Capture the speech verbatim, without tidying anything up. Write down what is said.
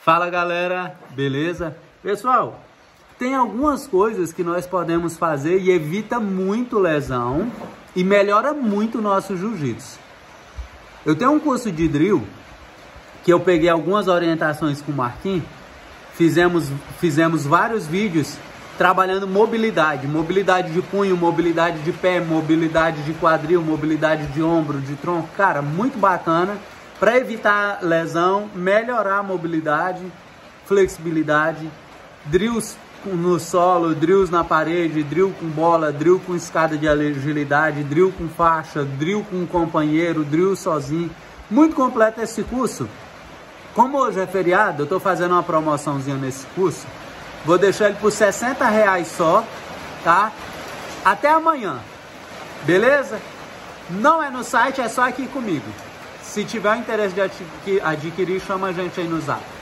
Fala galera, beleza? Pessoal, tem algumas coisas que nós podemos fazer e evita muito lesão e melhora muito o nosso jiu-jitsu. Eu tenho um curso de drill que eu peguei algumas orientações com o Marquinhos, fizemos, fizemos vários vídeos trabalhando mobilidade, mobilidade de punho, mobilidade de pé, mobilidade de quadril, mobilidade de ombro, de tronco, cara, muito bacana para evitar lesão, melhorar a mobilidade, flexibilidade, drills no solo, drills na parede, drill com bola, drill com escada de agilidade, drill com faixa, drill com companheiro, drill sozinho, muito completo esse curso. Como hoje é feriado, eu estou fazendo uma promoçãozinha nesse curso. Vou deixar ele por sessenta reais só, tá? Até amanhã, beleza? Não é no site, é só aqui comigo. Se tiver o interesse de adquirir, chama a gente aí no zap.